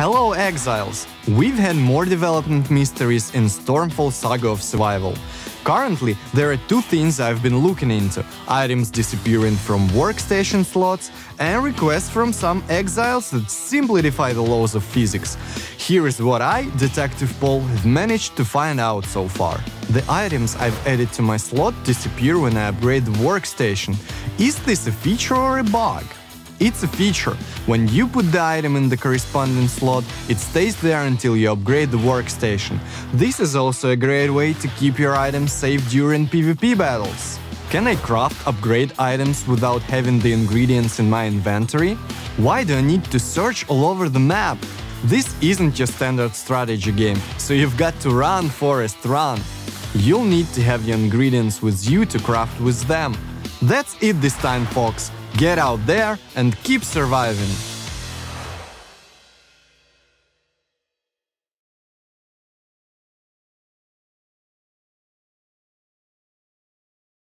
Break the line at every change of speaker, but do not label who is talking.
Hello exiles! We've had more development mysteries in Stormfall Saga of Survival. Currently, there are two things I've been looking into: items disappearing from workstation slots and requests from some exiles that simply defy the laws of physics. Here is what I, Detective Paul, have managed to find out so far. The items I've added to my slot disappear when I upgrade the workstation. Is this a feature or a bug? It's a feature. When you put the item in the corresponding slot, it stays there until you upgrade the workstation. This is also a great way to keep your items safe during PvP battles. Can I craft upgrade items without having the ingredients in my inventory? Why do I need to search all over the map? This isn't your standard strategy game, so you've got to run, Forest, run. You'll need to have your ingredients with you to craft with them. That's it this time, folks. Get out there and keep surviving!